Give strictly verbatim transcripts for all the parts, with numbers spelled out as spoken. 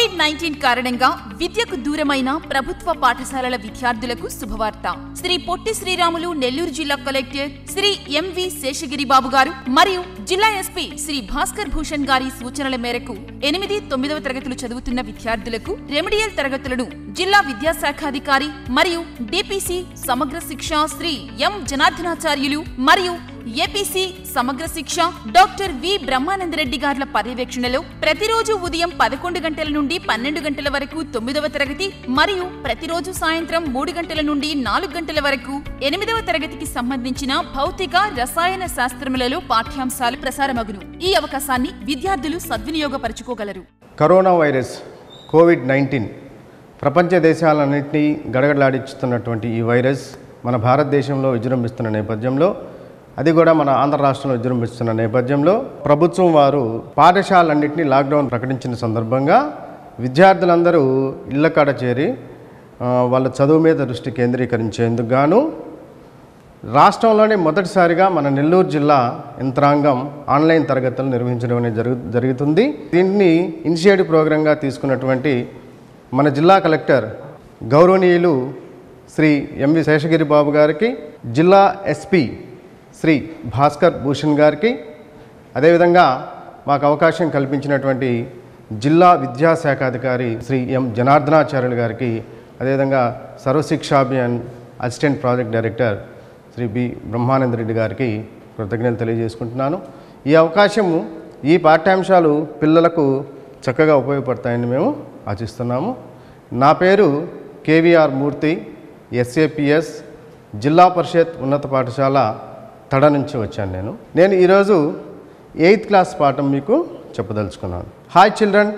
Covid nineteen కారణంగా విద్యకు దూరమైన ప్రభుత్వ పాఠశాలల విద్యార్థులకు శుభవార్త. శ్రీ పొట్టి శ్రీరాములు నెల్లూరు జిల్లా కలెక్టర్ శ్రీ ఎంవి శేషగిరిబాబు గారు మరియు జిల్లా ఎస్పీ శ్రీ భాస్కర్ భూషణ్ గారి సూచనల మేరకు ఎనిమిది తొమ్మిదవ తరగతులు చదువుతున్న విద్యార్థులకు రెమెడియల్ తరగతులను జిల్లా విద్యాశాఖాధికారి మరియు డిపిసి సమగ్ర శిక్ష శ్రీ ఎం జనార్దనాచార్యులు మరియు ఏపీసీ సమగ్ర శిక్ష డాక్టర్ వి బ్రహ్మానందరెడ్డి గార్ల పర్యవేక్షణలో ప్రతిరోజు ఉదయం పదకొండు గంటల నుండి పన్నెండు గంటల వరకు తొమ్మిదవ తరగతి మరియు ప్రతిరోజు సాయంత్రం మూడు గంటల నుండి నాలుగు గంటల వరకు ఎనిమిదవ తరగతికి సంబంధించిన భౌతిక రసాయన శాస్త్రములలో పాఠ్యాంశాలు ప్రసారమగును. ఈ అవకాశాన్ని విద్యార్థులు సద్వినియోగపరచుకోగలరు. కరోనా వైరస్ కోవిడ్ నైన్టీన్ ప్రపంచ దేశాలన్నింటినీ గడగడలాడించుతున్నటువంటి ఈ వైరస్ మన భారతదేశంలో విజృంభిస్తున్న నేపథ్యంలో, అది కూడా మన ఆంధ్ర రాష్ట్రంలో విజృంభిస్తున్న నేపథ్యంలో ప్రభుత్వం వారు పాఠశాలన్నింటినీ లాక్డౌన్ ప్రకటించిన సందర్భంగా విద్యార్థులందరూ ఇళ్ల కాడ చేరి వాళ్ళ చదువు మీద దృష్టి కేంద్రీకరించేందుకు గాను రాష్ట్రంలోనే మొదటిసారిగా మన నెల్లూరు జిల్లా యంత్రాంగం ఆన్లైన్ తరగతులు నిర్వహించడం అనేది జరుగు జరుగుతుంది దీన్ని ఇనిషియేటివ్ ప్రోగ్రాంగా తీసుకున్నటువంటి మన జిల్లా కలెక్టర్ గౌరవనీయులు శ్రీ ఎంవి శేషగిరి బాబు గారికి, జిల్లా ఎస్పీ శ్రీ భాస్కర్ భూషణ్ గారికి, అదేవిధంగా మాకు అవకాశం కల్పించినటువంటి జిల్లా విద్యాశాఖాధికారి శ్రీ ఎం జనార్దనాచార్యులు గారికి, అదేవిధంగా Sarva Shiksha Abhiyan assistant project director Shri B Brahmananda Reddy గారికి కృతజ్ఞతలు తెలియజేసుకుంటున్నాను. ఈ అవకాశము ఈ పాఠ్యాంశాలు పిల్లలకు చక్కగా ఉపయోగపడతాయని మేము ఆశిస్తున్నాము. నా పేరు కేవీఆర్ మూర్తి, ఎస్ఏపిఎస్ జిల్లా పరిషత్ ఉన్నత పాఠశాల తడ నుంచి వచ్చాను. నేను నేను ఈరోజు ఎయిత్ క్లాస్ పాఠం మీకు చెప్పదలుచుకున్నాను. హాయ్ చిల్డ్రన్,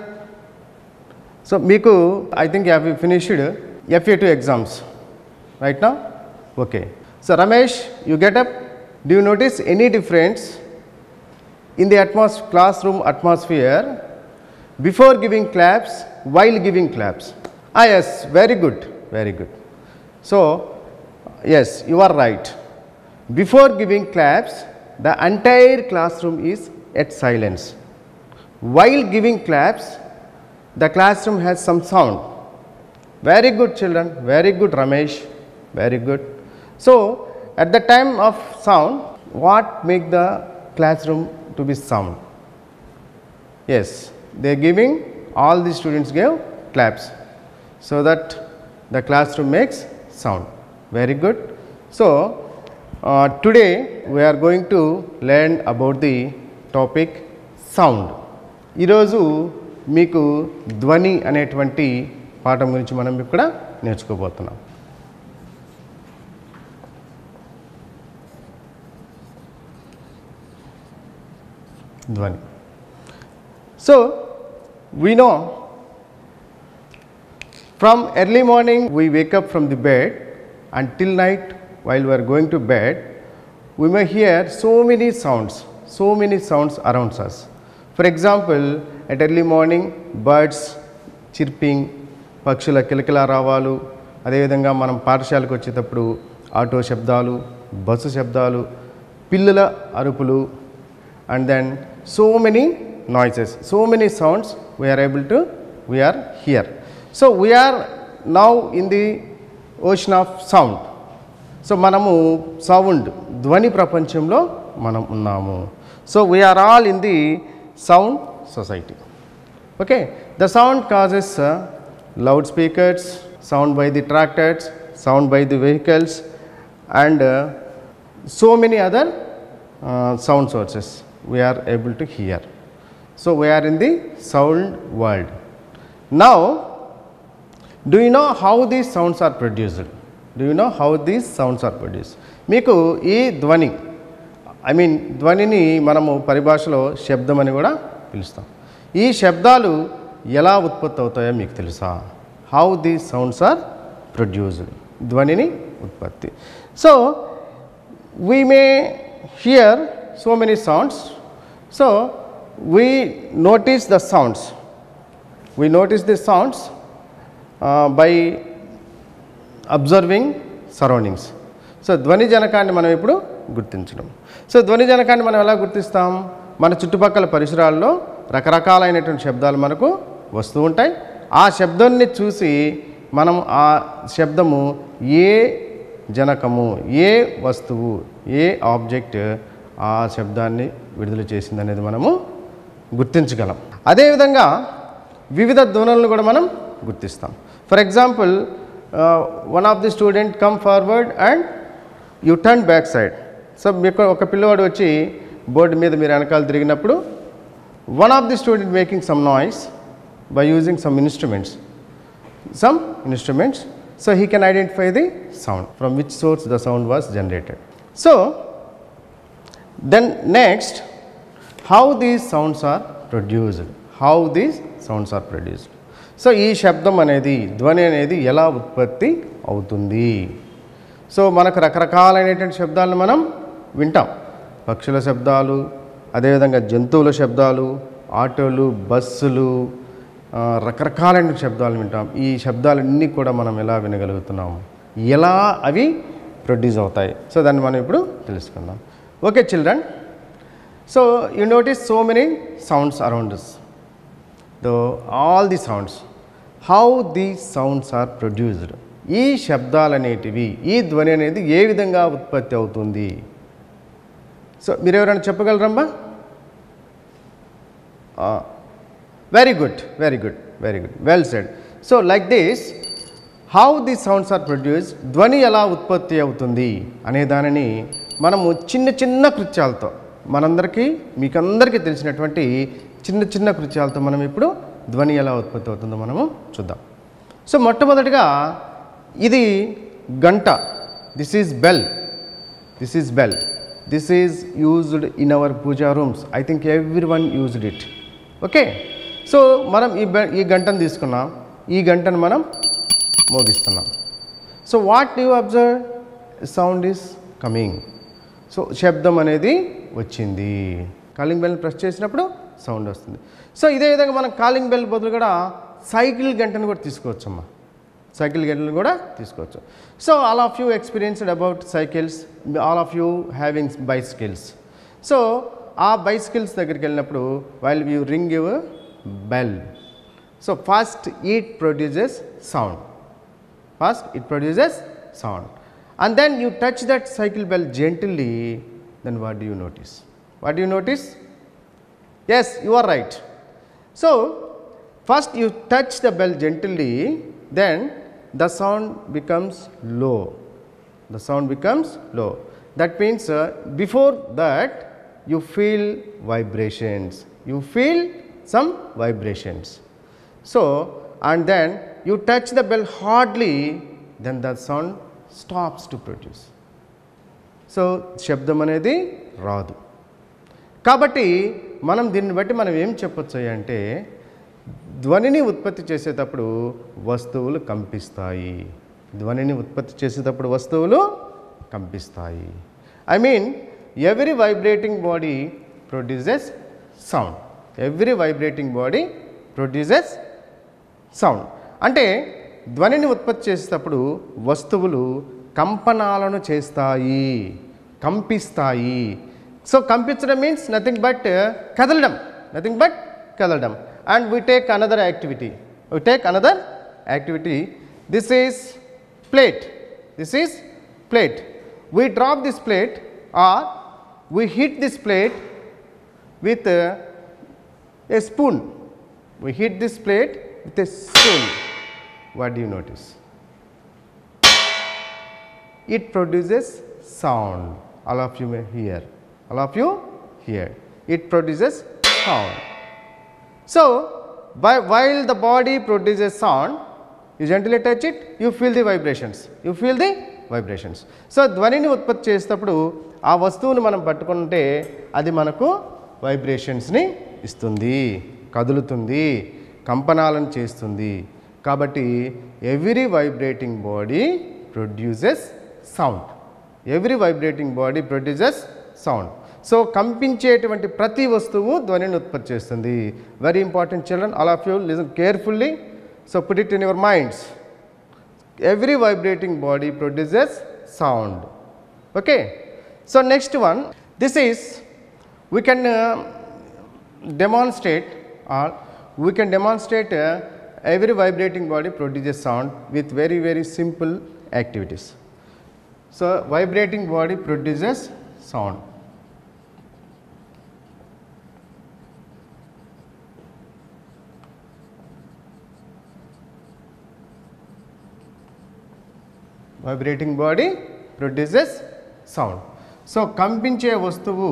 సో మీకు I think have you finished FA two exams right now? Okay. So Ramesh, you get up. Do you notice any difference in the atmos class room atmosphere before giving claps, while giving claps? Ah yes, very good, very good. So yes, you are right. Before giving claps, the entire classroom is at silence. While giving claps, the classroom has some sound. Very good children, very good Ramesh, very good. So at the time of sound, what make the classroom to be sound? Yes, they are giving, all the students gave claps so that the classroom makes sound. Very good. So uh, today we are going to learn about the topic sound. ఈరోజు మీకు ధ్వని అనేటువంటి పాఠం గురించి మనం ఇక్కడ నేర్చుకోబోతున్నాం. ధ్వని. So we know from early morning we wake up from the bed until night while we are going to bed, we may hear so many sounds, so many sounds around us. For example, at early morning birds chirping, పక్షుల కిలకిల రావాలు, అదేవిధంగా మనం పాఠశాలకు వచ్చేటప్పుడు auto శబ్దాలు, bus శబ్దాలు, పిల్లల అరుపులు, and then so many noises, so many sounds we are able to, we are here. So we are now in the ocean of sound. So మనము సౌండ్ ధ్వని ప్రపంచంలో మనం ఉన్నాము. So we are all in the sound society. Okay, the sound causes uh, loudspeakers, sound by the tractors, sound by the vehicles, and uh, so many other uh, sound sources we are able to hear. So we are in the sound world. Now do you know how these sounds are produced? Do you know how these sounds are produced? మీకు ఈ ధ్వని, I mean ధ్వనిని మనము పరిభాషలో శబ్దం అని కూడా పిలుస్తాం. ఈ శబ్దాలు ఎలా ఉత్పత్తి అవుతాయో మీకు తెలుసా? How these sounds are produced, ధ్వనిని ఉత్పత్తి. So we may hear so many sounds. So we notice the sounds, we notice the sounds Uh, by observing surroundings. So ధ్వని జనకాన్ని మనం ఇప్పుడు గుర్తించడం. సో ధ్వని జనకాన్ని మనం ఎలా గుర్తిస్తాం? మన చుట్టుపక్కల పరిసరాల్లో రకరకాలైనటువంటి శబ్దాలు మనకు వస్తూ ఉంటాయి. ఆ శబ్దాన్ని చూసి మనం ఆ శబ్దము ఏ జనకము, ఏ వస్తువు, ఏ ఆబ్జెక్ట్ ఆ శబ్దాన్ని విడుదల చేసింది అనేది మనము గుర్తించగలం. అదేవిధంగా వివిధ ధ్వనులను కూడా మనం గుర్తిస్తాం. For example, one of the student come forward and you turn back side. So మీకు ఒక పిల్లవాడు వచ్చి బోర్డు మీద మీరు వెనకాల తిరిగినప్పుడు one of the student making some noise by using some instruments some instruments, so he can identify the sound from which source the sound was generated. So then next, how these sounds are produced, how these sounds are produced. So ఈ శబ్దం అనేది, ధ్వని అనేది ఎలా ఉత్పత్తి అవుతుంది? So మనకు రకరకాలైనటువంటి శబ్దాలను మనం వింటాం. పక్షుల శబ్దాలు, అదేవిధంగా జంతువుల శబ్దాలు, ఆటోలు, బస్సులు, రకరకాలైన శబ్దాలు వింటాం. ఈ శబ్దాలన్నీ కూడా మనం ఎలా వినగలుగుతున్నాము, ఎలా అవి ప్రొడ్యూస్ అవుతాయి, సో దాన్ని మనం ఇప్పుడు తెలుసుకుందాం. Okay children, so you notice so many sounds around us. Though all the sounds, how the sounds are produced. ఈ శబ్దాలు అనేటివి, ఈ ధ్వని అనేది ఏ విధంగా ఉత్పత్తి అవుతుంది? సో మీరు ఎవరైనా చెప్పగలరమ్మా? Very good, very good, very good, well said. So like this, how these sounds are produced, ధ్వని ఎలా ఉత్పత్తి అవుతుంది అనే దానిని మనము చిన్న చిన్న కృత్యాలతో, మనందరికీ మీకందరికీ తెలిసినటువంటి చిన్న చిన్న కృత్యాలతో మనం ఇప్పుడు ధ్వని ఎలా ఉత్పత్తి అవుతుందో మనము చూద్దాం. సో మొట్టమొదటిగా ఇది గంట, this is bell, this is bell, this is used in our puja rooms. I think every one used it. Okay, so మనం ఈ ఈ గంటను తీసుకున్నాం, ఈ గంటను మనం మోగిస్తున్నాం. So what you observe, sound is coming. So శబ్దం అనేది వచ్చింది. కాలింగ్ బెల్ ప్రెస్ చేసినప్పుడు సౌండ్ వస్తుంది. సో ఇదే విధంగా మనం కాలింగ్ బెల్ బదులు కూడా సైకిల్ గంటను కూడా తీసుకోవచ్చు అమ్మా, సైకిల్ గంటను కూడా తీసుకోవచ్చు. So all of you experienced about cycles, all of you having bicycles. So ఆ బైసికల్స్ దగ్గరికి వెళ్ళినప్పుడు while you ring your bell, so first it produces sound, first it produces sound, and then you touch that cycle bell gently, then what do you notice, what do you notice? Yes, you are right. So first you touch the bell gently, then the sound becomes low, the sound becomes low. That means uh, before that you feel vibrations, you feel some vibrations. So and then you touch the bell hardly, then the sound stops to produce. So శబ్దం అనేది రాదు. కాబట్టి మనం దీన్ని బట్టి మనం ఏం చెప్పొచ్చు అంటే ధ్వనిని ఉత్పత్తి చేసేటప్పుడు వస్తువులు కంపిస్తాయి, ధ్వనిని ఉత్పత్తి చేసేటప్పుడు వస్తువులు కంపిస్తాయి. I mean every vibrating body produces sound, every vibrating body produces sound. అంటే ధ్వనిని ఉత్పత్తి చేసేటప్పుడు వస్తువులు కంపనాలను చేస్తాయి, కంపిస్తాయి. సో కంపించడం మీన్స్ నథింగ్ బట్ కదలడం, నథింగ్ బట్ కదలడం. And we take another activity, we take another activity. This is plate, this is plate. We drop this plate or we hit this plate with a, a spoon, we hit this plate with a spoon. What do you notice? It produces sound. All of you may hear, all of you hear, it produces sound. So by, while the body produces sound, you gently touch it, you feel the vibrations, you feel the vibrations. So ధ్వనిని ఉత్పత్తి చేసేటప్పుడు ఆ వస్తువును మనం పట్టుకుంటే అది మనకు వైబ్రేషన్స్ని ఇస్తుంది, కదులుతుంది, కంపనాలను చేస్తుంది. కాబట్టి every vibrating body produces sound, every vibrating body produces sound. So కంపించేటువంటి ప్రతి వస్తువు ధ్వనిని ఉత్పత్తి చేస్తుంది. Very important children, all of you listen carefully. So put it in your minds. Every vibrating body produces sound. Okay, so next one, this is we can demonstrate or we can demonstrate every vibrating body produces sound with very very simple activities. So, vibrating body produces sound. Vibrating body produces sound. So, కంపించే వస్తువు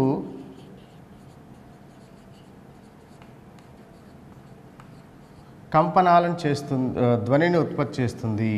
కంపనాలను చేస్తుంది, ధ్వనిని ఉత్పత్తి చేస్తుంది.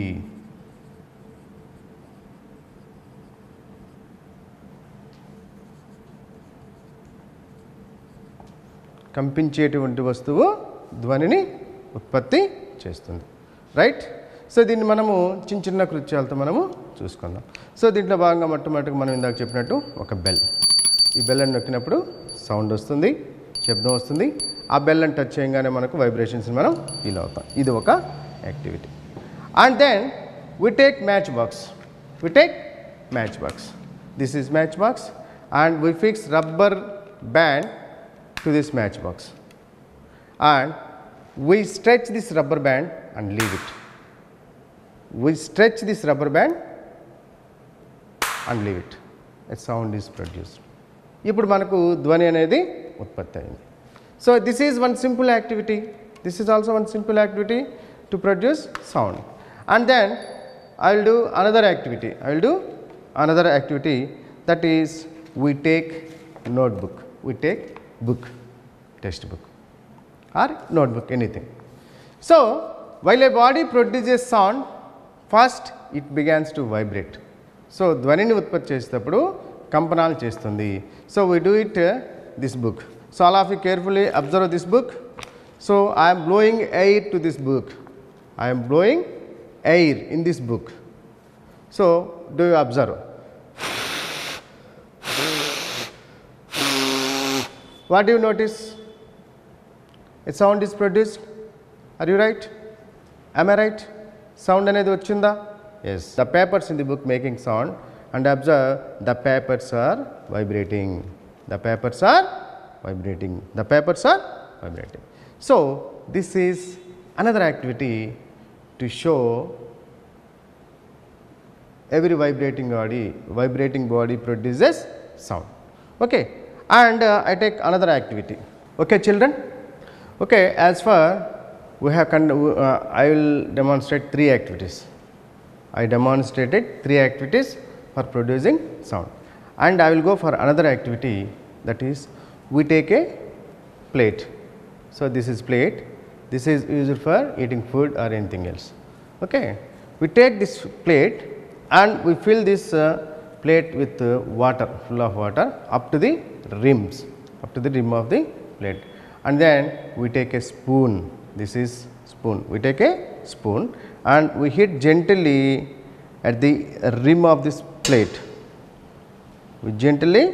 కంపించేటువంటి వస్తువు ధ్వనిని ఉత్పత్తి చేస్తుంది. రైట్. సో దీన్ని మనము చిన్న చిన్న కృత్యాలతో మనము చూసుకుందాం. సో దీంట్లో భాగంగా మొట్టమొదటిగా మనం ఇందాక చెప్పినట్టు ఒక బెల్. ఈ బెల్ అని నొక్కినప్పుడు సౌండ్ వస్తుంది, శబ్దం వస్తుంది. ఆ బెల్ అని టచ్ చేయగానే మనకు వైబ్రేషన్స్ మనం ఫీల్ అవుతాం. ఇది ఒక activity. And then we take match box. We take match box. This is match box and we fix rubber band to this match box and we stretch this rubber band and leave it. We stretch this rubber band and leave it. A sound is produced. ఇప్పుడు మనకు ధ్వని అనేది ఉత్పత్తి అయింది. So this is one simple activity. This is also one simple activity to produce sound. And then I will do another activity. I will do another activity, that is we take notebook. We take book, textbook or notebook, anything. So while a body produces sound, first it begins to vibrate. So ధ్వనిని ఉత్పత్తి చేసేటప్పుడు కంపనాలు చేస్తుంది. So we do it uh, this book. So all of you carefully observe this book. So I am blowing air to this book. I am blowing air in this book. So do you observe? What do you notice? A sound is produced. Are you right? Am I right? Sound అనేది వచ్చిందా? Yes. The papers in the book making sound, and observe the papers are vibrating. The papers are vibrating. The papers are vibrating. So this is another activity to show every vibrating body, vibrating body produces sound. Okay. And uh, I take another activity. Okay, children. Okay, as far we have uh, I will demonstrate three activities. I demonstrated three activities for producing sound, and I will go for another activity, that is we take a plate. So this is plate. This is used for eating food or anything else. Okay, we take this plate and we fill this uh, plate with uh, water, full of water up to the rims, up to the rim of the plate, and then we take a spoon. This is spoon. We take a spoon and we hit gently at the rim of this plate. We gently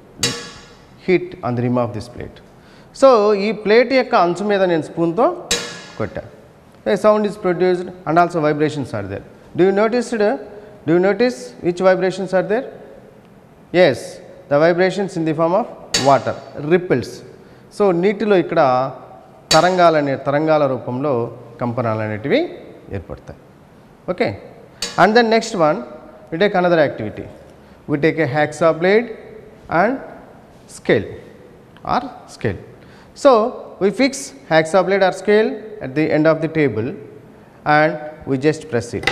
hit on the rim of this plate. So ee plate yokka anchu meeda nenu spoon tho kotta. A sound is produced and also vibrations are there. Do you notice it? Do you notice which vibrations are there? Yes, the vibrations in the form of water, ripples. So నీటిలో ఇక్కడ తరంగాలనే తరంగాల రూపంలో కంపనాలు అనేటివి ఏర్పడతాయి. Okay. And then next one we take another activity. We take a hacksaw blade and scale or scale. So we fix hacksaw blade or scale at the end of the table and we just press it.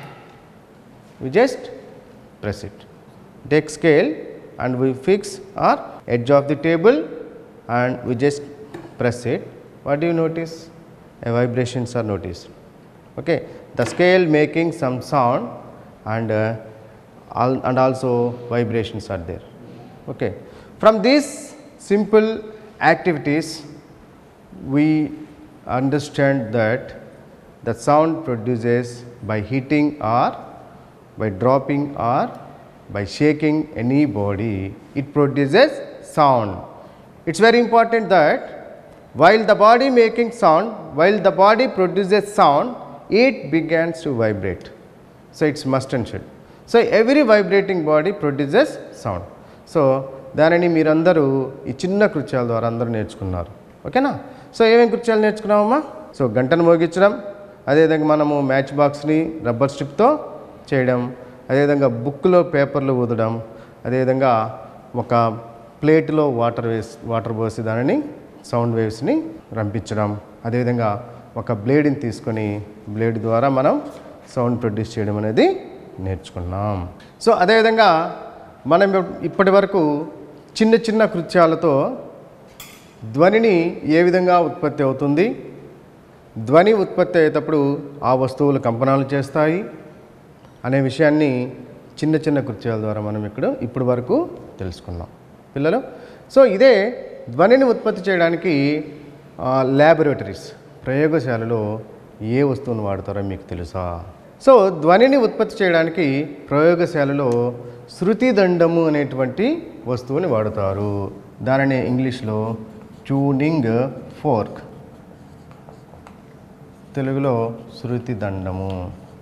We just press it. Take scale and we fix our edge of the table and we just press it. What do you notice? A vibrations are noticed. Okay, the scale making some sound and uh, all, and also vibrations are there. Okay, from these simple activities we understand that the sound produces by hitting or by dropping or by shaking any body, it produces sound. It is very important that while the body making sound, while the body produces sound, it begins to vibrate. So it is must and should. So every vibrating body produces sound. So దానిని మీరందరూ ఈ చిన్న కృత్యాల ద్వారా అందరూ నేర్చుకున్నారు. ఓకేనా? So ఏమేమి కృత్యాలు నేర్చుకున్నామమ్మా? సో గంటను మోగించడం, అదేవిధంగా మనము మ్యాచ్ బాక్స్ని రబ్బర్ స్ట్రిప్తో చేయడం, అదేవిధంగా బుక్లో పేపర్లు ఊదడం, అదేవిధంగా ఒక ప్లేట్లో వాటర్ వేసి వాటర్ పోసి దానిని సౌండ్ వేవ్స్ని రంపించడం, అదేవిధంగా ఒక బ్లేడ్ని తీసుకొని బ్లేడ్ ద్వారా మనం సౌండ్ ప్రొడ్యూస్ చేయడం అనేది నేర్చుకున్నాం. సో అదేవిధంగా మనం ఇప్పటి వరకు చిన్న చిన్న కృత్యాలతో ధ్వనిని ఏ విధంగా ఉత్పత్తి అవుతుంది, ధ్వని ఉత్పత్తి అయ్యేటప్పుడు ఆ వస్తువులు కంపనాలు చేస్తాయి అనే విషయాన్ని చిన్న చిన్న కృత్యాల ద్వారా మనం ఇక్కడ ఇప్పటి వరకు తెలుసుకున్నాం పిల్లలు. సో ఇదే ధ్వనిని ఉత్పత్తి చేయడానికి ల్యాబొరేటరీస్ ప్రయోగశాలలో ఏ వస్తువును వాడతారో మీకు తెలుసా? సో ధ్వనిని ఉత్పత్తి చేయడానికి ప్రయోగశాలలో శృతిదండము అనేటువంటి వస్తువుని వాడుతారు. దానిని ఇంగ్లీష్లో ట్యూనింగ్ ఫోర్క్, తెలుగులో శృతిదండము.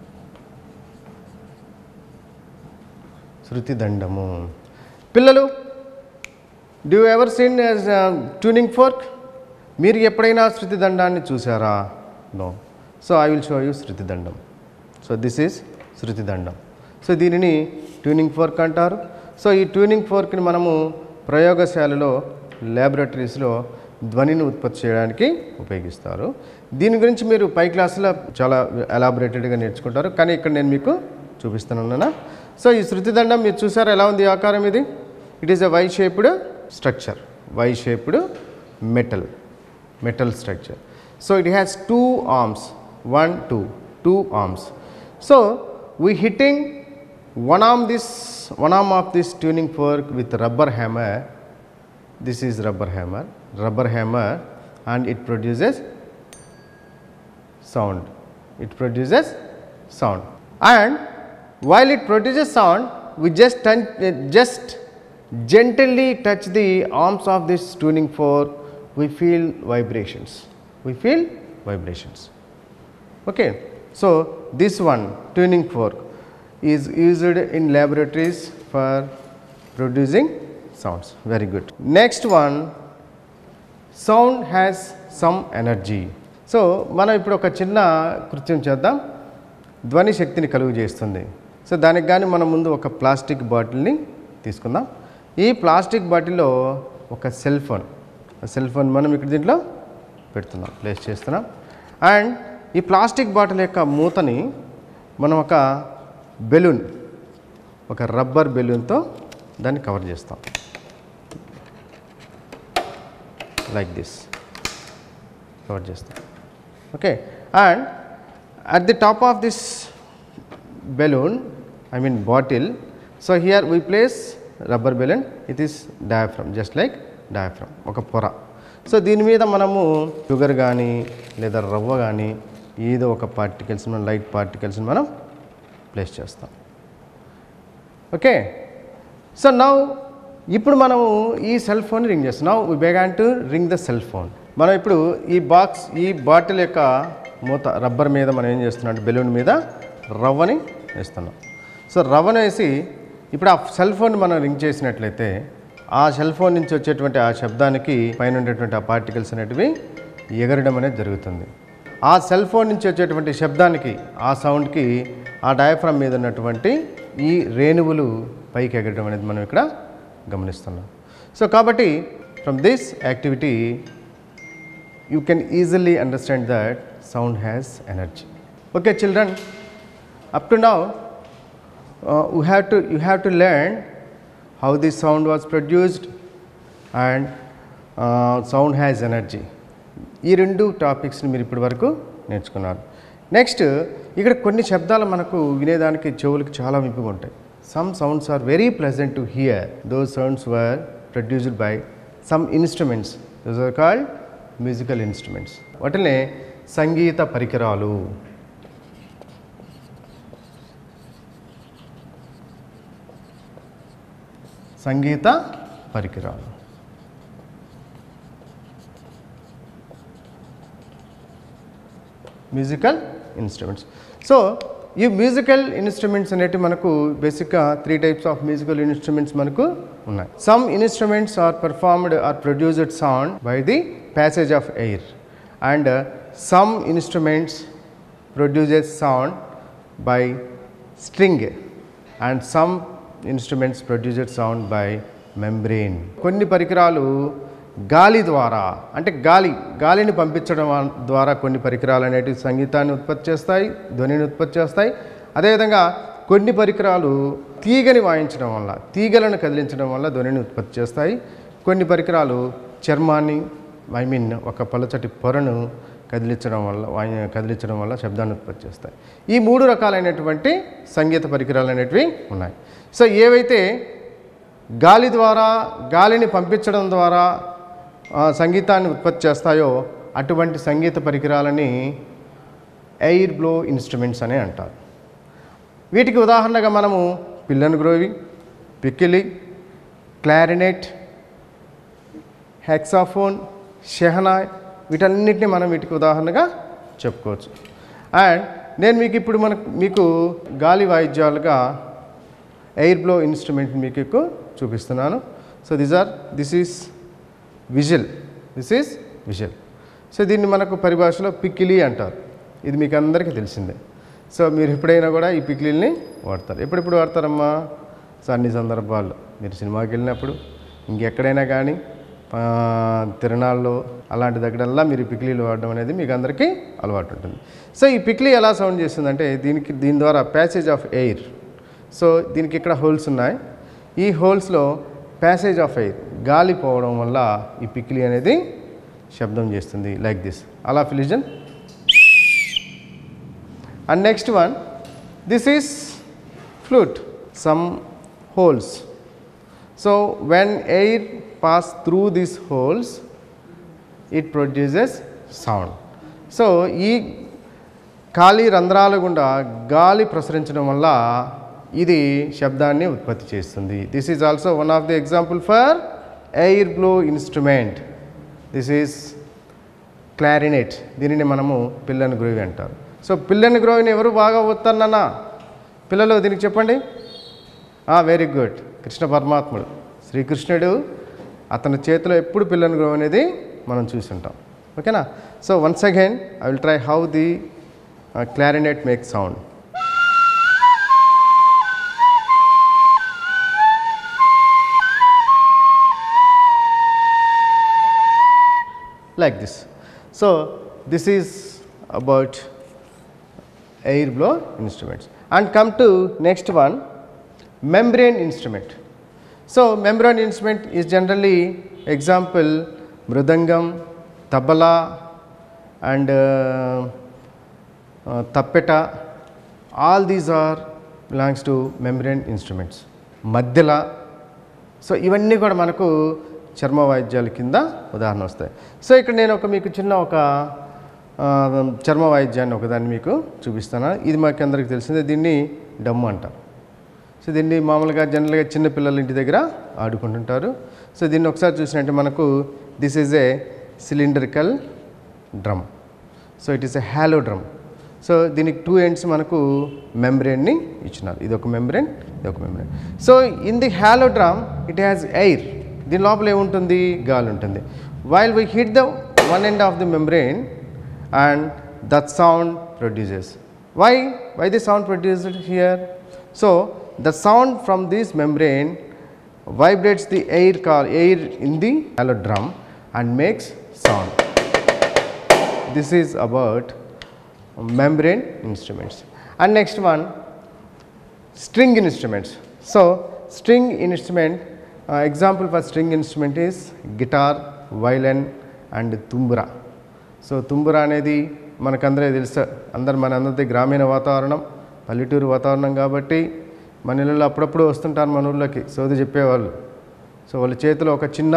శృతిదండము పిల్లలు, do you ever seen as tuning fork? మీరు ఎప్పుడైనా శృతిదండాన్ని చూసారా? No. So I will show you శృతిదండం. సో దిస్ ఈజ్ శృతిదండం. సో దీనిని ట్యూనింగ్ ఫోర్క్ అంటారు. సో ఈ ట్యూనింగ్ ఫోర్క్ని మనము ప్రయోగశాలలో ల్యాబొరేటరీస్లో ధ్వనిని ఉత్పత్తి చేయడానికి ఉపయోగిస్తారు. దీని గురించి మీరు పై క్లాసులో చాలా ఎలాబొరేటెడ్గా నేర్చుకుంటారు, కానీ ఇక్కడ నేను మీకు చూపిస్తున్నాను. సో ఈ శృతిదండం మీరు చూసారా ఎలా ఉంది ఆకారం? ఇది it is a Y shaped structure, Y shaped metal metal structure. So it has two arms, one two two arms. So we hitting one arm this one arm of this tuning fork with rubber hammer. This is rubber hammer rubber hammer and it produces sound. It produces sound, and while it produces sound, we just turn, uh, just gently touch the arms of this tuning fork. We feel vibrations. We feel vibrations. Okay. So this one tuning fork is used in laboratories for producing sounds. Very good. Next one, sound has some energy. So మనం ఇప్పుడు ఒక చిన్న కృత్యం చేద్దాం. ధ్వని శక్తిని కలుగు చేస్తుంది. సో దానికి కానీ మనం ముందు ఒక ప్లాస్టిక్ బాటిల్ని తీసుకుందాం. ఈ ప్లాస్టిక్ బాటిల్లో ఒక సెల్ ఫోన్ సెల్ ఫోన్ మనం ఇక్కడ దీంట్లో పెడుతున్నాం, ప్లేస్ చేస్తున్నాం. అండ్ ఈ ప్లాస్టిక్ బాటిల్ యొక్క మూతని మనం ఒక బెలూన్, ఒక రబ్బర్ బెలూన్తో దాన్ని కవర్ చేస్తాం, లైక్ దిస్ కవర్ చేస్తాం. Okay. And at the top of this balloon, I mean bottle, so here we place rubber balloon. It is diaphragm, just like diaphragm, ఒక పొర. So దీని మీద మనము షుగర్ కానీ లేదా రవ్వ కానీ ఏదో ఒక పార్టికల్స్, లైట్ పార్టికల్స్ని మనం ప్లేస్ చేస్తాం. ఓకే. సో నౌ ఇప్పుడు మనము ఈ సెల్ ఫోన్ రింగ్ చేస్తాం. Now we began to ring the cell phone. మనం ఇప్పుడు ఈ బాక్స్, ఈ బాటిల్ యొక్క మూత రబ్బర్ మీద మనం ఏం చేస్తున్నాం అంటే బెలూన్ మీద రవ్వని వేస్తున్నాం. సో రవ్వను వేసి ఇప్పుడు ఆ సెల్ ఫోన్ మనం రింగ్ చేసినట్లయితే ఆ సెల్ ఫోన్ నుంచి వచ్చేటువంటి ఆ శబ్దానికి పైన ఉండేటువంటి ఆ పార్టికల్స్ అనేటివి ఎగరడం అనేది జరుగుతుంది. ఆ సెల్ ఫోన్ నుంచి వచ్చేటువంటి శబ్దానికి, ఆ సౌండ్కి ఆ డయాఫ్రమ్ మీద ఉన్నటువంటి ఈ రేణువులు పైకి ఎగరడం అనేది మనం ఇక్కడ గమనిస్తున్నాం. సో కాబట్టి from this activity you can easily understand that sound has energy. Okay children, up to now you have to you have to learn how this sound was produced and uh, sound has energy. ఈ రెండు టాపిక్స్ని మీరు ఇప్పటి వరకు నేర్చుకున్నారు. Next ఇక్కడ కొన్ని శబ్దాలు మనకు వినేదానికి చెవులకు చాలా వింపుగా ఉంటాయి. Some sounds are very pleasant to hear. Those sounds were produced by some instruments. Those are called musical instruments. వాటినే సంగీత పరికరాలు. సంగీత పరికరాలు. Musical instruments. సో ఈ మ్యూజికల్ ఇన్స్ట్రుమెంట్స్ అనేటివి మనకు బేసిక్గా three types of musical instruments మనకు ఉన్నాయి. Some instruments are performed or produced sound by the passage of air, and some instruments produces sound by string and some instruments produces sound by membrane. కొన్ని పరికరాలు గాలి ద్వారా అంటే గాలి గాలిని పంపించడం ద్వారా కొన్ని పరికరాలు అనేటివి సంగీతాన్ని ఉత్పత్తి చేస్తాయి, ధ్వనిని ఉత్పత్తి చేస్తాయి. అదేవిధంగా కొన్ని పరికరాలు తీగని వాయించడం వల్ల, తీగలను కదిలించడం వల్ల ధ్వనిని ఉత్పత్తి చేస్తాయి. కొన్ని పరికరాలు చర్మాన్ని ఐ మీన్ ఒక పలుచటి పొరను కదిలించడం వల్ల కదిలించడం వల్ల శబ్దాన్ని ఉత్పత్తి చేస్తాయి. ఈ మూడు రకాలైనటువంటి సంగీత పరికరాలు అనేటివి ఉన్నాయి. సో ఏవైతే గాలి ద్వారా గాలిని పంపించడం ద్వారా సంగీతాన్ని ఉత్పత్తి చేస్తాయో అటువంటి సంగీత పరికరాలని ఎయిర్ బ్లో ఇన్స్ట్రుమెంట్స్ అని అంటారు. వీటికి ఉదాహరణగా మనము పిల్లన్ గ్రోవి, పికిలి, క్లారినెట్, హెక్సాఫోన్, షెహనాయ్ వీటన్నిటిని మనం వీటికి ఉదాహరణగా చెప్పుకోవచ్చు. అండ్ నేను మీకు ఇప్పుడు మనకు మీకు గాలి వాయిద్యాలుగా ఎయిర్ బ్లో ఇన్స్ట్రుమెంట్ మీకు ఎక్కువ చూపిస్తున్నాను. So this or this is whistle, this is whistle. So దీన్ని మనకు పరిభాషలో పికిలి అంటారు. ఇది మీకు అందరికీ తెలిసిందే. సో మీరు ఎప్పుడైనా కూడా ఈ పికిలీని వాడతారు. ఎప్పుడెప్పుడు వాడతారమ్మా? సో అన్ని సందర్భాల్లో మీరు సినిమాకి వెళ్ళినప్పుడు, ఇంకెక్కడైనా కానీ తిరణాల్లో అలాంటి దగ్గరల్లా మీరు పికిలీలు వాడడం అనేది మీకు అందరికీ అలవాటు ఉంటుంది. సో ఈ పికిలీ ఎలా సౌండ్ చేస్తుందంటే దీనికి దీని ద్వారా ప్యాసేజ్ ఆఫ్ ఎయిర్. సో దీనికి ఇక్కడ హోల్స్ ఉన్నాయి. ఈ హోల్స్లో ప్యాసేజ్ ఆఫ్ ఎయిర్ గాలి పోవడం వల్ల ఈ పికిలీ అనేది శబ్దం చేస్తుంది లైక్ దిస్. అలా ఫిలిజన్. And next one, this is flute, some holes. So when air pass through these holes, it produces sound. So ఈ ఖాళీ రంధ్రాల గుండా గాలి ప్రసరించడం వల్ల ఇది శబ్దాన్ని ఉత్పత్తి చేస్తుంది. This is also one of the example for air blow instrument. This is clarinet. దీనిని మనము పిల్లన్ గ్రోవి అంటారు. సో పిల్లన్ గ్రోవిని ఎవరు బాగా ఊతారన్నా పిల్లలు? దీనికి చెప్పండి. Very good. కృష్ణ పరమాత్ముడు, శ్రీకృష్ణుడు, అతని చేతిలో ఎప్పుడు పిల్లన్ గ్రోవ్ అనేది మనం చూసి ఉంటాం. ఓకేనా? So once again I will try how the clarinet make sound. Like this. So this is about air blow instruments. And come to next one, membrane instrument. So membrane instrument is generally example mridangam, tabla and uh, uh, tappeta. All these are belongs to membrane instruments. Madhyala. So ఇవన్నీ కూడా మనకు చర్మ వాయిద్యాల కింద ఉదాహరణ వస్తాయి. So ఇక్కడ నేను ఒక మీకు చిన్న ఒక చర్మ వాయిద్యాన్ని ఒకదాన్ని మీకు చూపిస్తాను. ఇది మాకు అందరికీ తెలిసిందే. దీన్ని డమ్ము అంటారు. సో దీన్ని మామూలుగా జనరల్గా చిన్నపిల్లల ఇంటి దగ్గర ఆడుకుంటుంటారు. సో దీన్ని ఒకసారి చూసినట్టే మనకు this is a cylindrical drum. So it is a hollow drum. So దీనికి టూ ఎండ్స్ మనకు మెంబ్రేన్ని ఇచ్చినారు. ఇది ఒక మెంబ్రేన్, ఇది ఒక membrane. So in the hollow drum it has air. దీని లోపల ఏముంటుంది? గాలి ఉంటుంది. While we hit the one end of the membrane and that sound produces. Why why the sound produced here? So the sound from this membrane vibrates the air car air in the hollow drum and makes sound. This is about membrane instruments. And next one, string instruments. So string instrument, uh, example for string instrument is guitar, violin and tumbura. So tumbura అనేది మనకందరే తెలుసు. అందరు మన అందరిది గ్రామీణ వాతావరణం, పల్లెటూరు వాతావరణం కాబట్టి మన ఇళ్ళలో అప్పుడప్పుడు వస్తుంటారు మన ఊళ్ళోకి సోది చెప్పేవాళ్ళు. సో వాళ్ళ చేతిలో ఒక చిన్న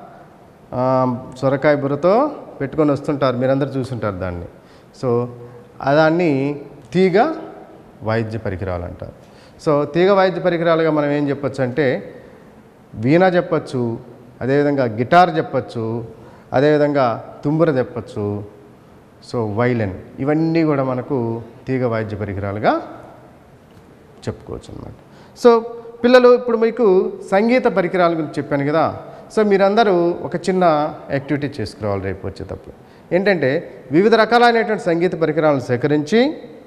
సొరకాయ బుర్రతో పెట్టుకొని వస్తుంటారు. మీరందరూ చూస్తుంటారు దాన్ని. సో దాన్ని తీగ వాయిద్య పరికరాలు అంటారు. సో తీగ వాయిద్య పరికరాలుగా మనం ఏం చెప్పచ్చు అంటే వీణ చెప్పచ్చు, అదేవిధంగా గిటార్ చెప్పచ్చు, అదేవిధంగా తుంబుర చెప్పచ్చు. సో వైలెన్, ఇవన్నీ కూడా మనకు తీగ వాయిద్య పరికరాలుగా చెప్పుకోవచ్చు అన్నమాట. సో పిల్లలు, ఇప్పుడు మీకు సంగీత పరికరాల గురించి చెప్పాను కదా. సో మీరందరూ ఒక చిన్న యాక్టివిటీ చేసుకురావాలి రేపు వచ్చేటప్పుడు. ఏంటంటే వివిధ రకాలైనటువంటి సంగీత పరికరాలను సేకరించి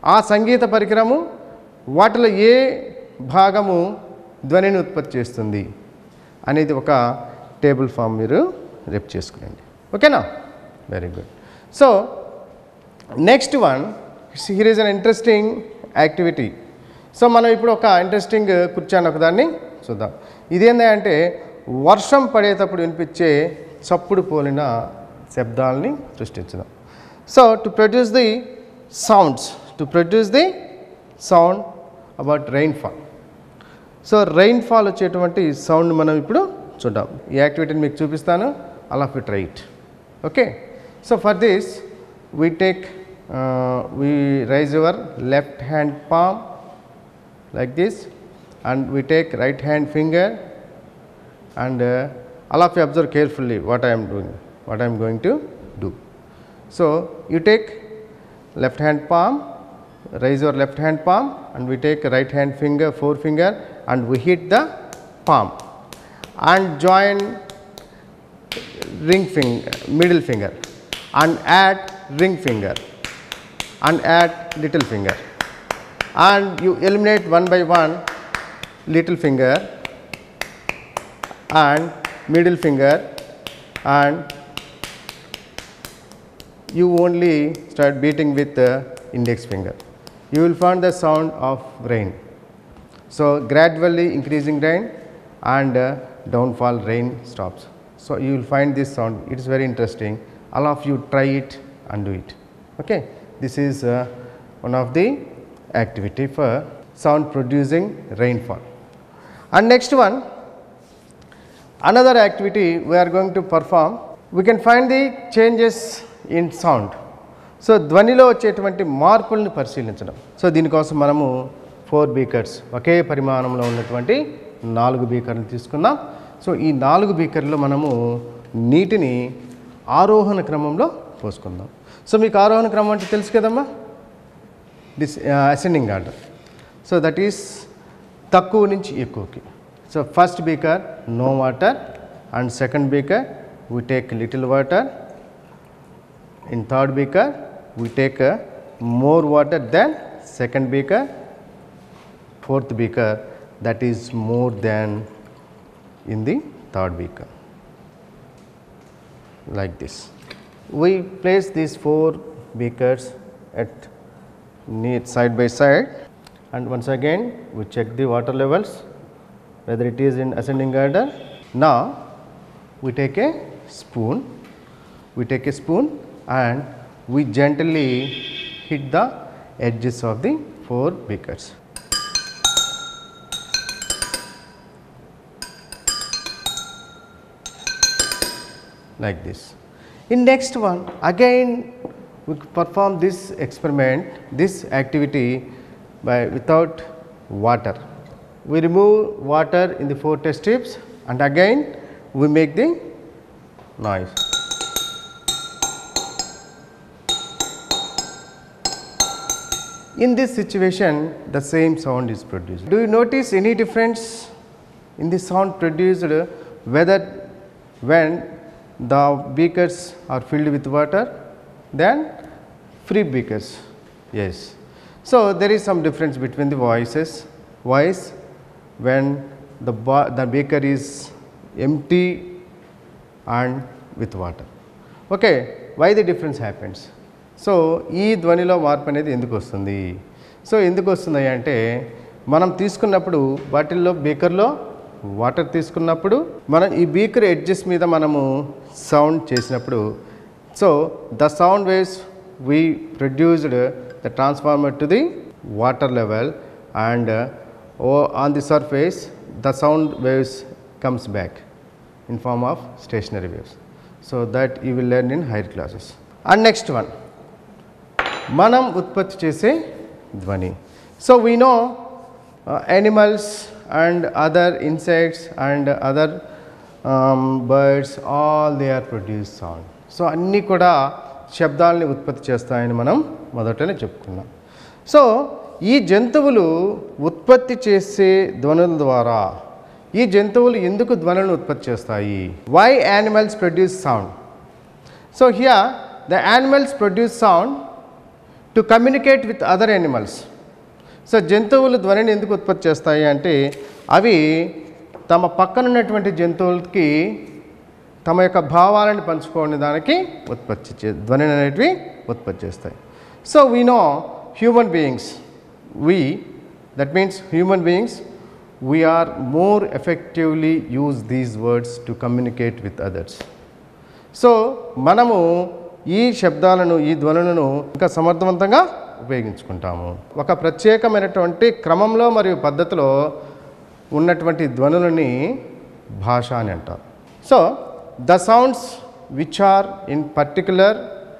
ఆ సంగీత పరికరము వాటిలో ఏ భాగము ధ్వనిని ఉత్పత్తి చేస్తుంది అనేది ఒక టేబుల్ ఫామ్ మీరు రేపు చేసుకునండి. ఓకేనా? Very good. So next one, here is an interesting activity. So మనం ఇప్పుడు ఒక ఇంట్రెస్టింగ్ కూర్చొని ఒకదాన్ని చూద్దాం. ఇదేంటంటే వర్షం పడేటప్పుడు వినిపించే చప్పుడు పోలిన శబ్దాలని సృష్టించడం. So to produce the sounds to produce the sound about rainfall. So rainfall వచ్చేటువంటి సౌండ్ మనం ఇప్పుడు చూద్దాం. ఈ యాక్టివిటీని మీకు చూపిస్తాను. All of you try it. Okay. So for this we take we raise your left hand palm like this, and we take right hand finger, and uh, all of you observe carefully what I am doing, what I am going to do. So you take left hand palm, raise your left hand palm, and we take right hand finger, forefinger, and we hit the palm and join ring finger, middle finger, and add ring finger, and add little finger, and you eliminate one by one little finger and middle finger, and you only start beating with the index finger. You will find the sound of rain. So gradually increasing rain and uh, downfall rain stops. So you will find this sound. It is very interesting. All of you try it and do it. Okay. This is uh, one of the activity for sound producing rainfall. And next one, another activity we are going to perform, we can find the changes in sound. So ధ్వనిలో వచ్చేటువంటి మార్పులను పరిశీలించడం. So దీనికోసం మనము four beakers, ఒకే పరిమాణంలో ఉన్నటువంటి నాలుగు బీకర్లు తీసుకుందాం. సో ఈ నాలుగు బీకర్లో మనము నీటిని ఆరోహణ క్రమంలో పోసుకుందాం. సో మీకు ఆరోహణ క్రమం అంటే తెలుసు కదమ్మా, this ascending order. So that is తక్కువ నుంచి ఎక్కువకి. So first beaker no water, and second beaker we take little water, in third beaker we take uh, more water than second beaker, fourth beaker that is more than in the third beaker, like this. We place these four beakers at near side by side, and once again we check the water levels whether it is in ascending order. Now we take a spoon, we take a spoon and we gently hit the edges of the four beakers. Like this. In next one again we perform this experiment, this activity by without water. We remove water in the four test tubes and again we make the noise. In this situation the same sound is produced. Do you notice any difference in the sound produced whether when the beakers are filled with water than free beakers? Yes. So there is some difference between the voices. Voice when the, the beaker is empty and with water. Okay, why the difference happens? So ఈ ధ్వనిలో మార్పు అనేది ఎందుకు వస్తుంది? So ఎందుకు వస్తుంది అంటే మనం తీసుకున్నప్పుడు బాటిల్లో బీకర్లో వాటర్ తీసుకున్నప్పుడు మనం ఈ బీకర్ ఎడ్జెస్ మీద మనము సౌండ్ చేసినప్పుడు, so the sound waves we produced the transformer to the water level and on the surface the sound waves comes back in form of stationary waves. So that you will learn in higher classes. And next one, manam utpatti chese dhvani. So we know uh, animals and other insects and other um, birds, all they are produce sound. So anni kuda శబ్దాలని ఉత్పత్తి చేస్తాయని మనం మొదటనే చెప్పుకున్నాం. So ఈ జంతువులు ఉత్పత్తి చేసే ధ్వనుల ద్వారా ఈ జంతువులు ఎందుకు ధ్వనులను ఉత్పత్తి చేస్తాయి? Why animals produce sound? So here the animals produce sound to communicate with other animals. So జంతువులు ధ్వనిని ఎందుకు ఉత్పత్తి చేస్తాయి అంటే అవి తమ పక్కన ఉన్నటువంటి జంతువులకి తమ యొక్క భావాలను పంచుకోని దానికి ఉత్పత్తి చే ధ్వని అనేటివి ఉత్పత్తి చేస్తాయి. So we know human beings we that means human beings we are more effectively use these words to communicate with others. So మనము ఈ శబ్దాలను ఈ ధ్వనులను ఇంకా సమర్థవంతంగా ఉపయోగించుకుంటాము. ఒక ప్రత్యేకమైనటువంటి క్రమంలో మరియు పద్ధతిలో ఉన్నటువంటి ధ్వనులని భాష అని అంటారు. So the sounds which are in particular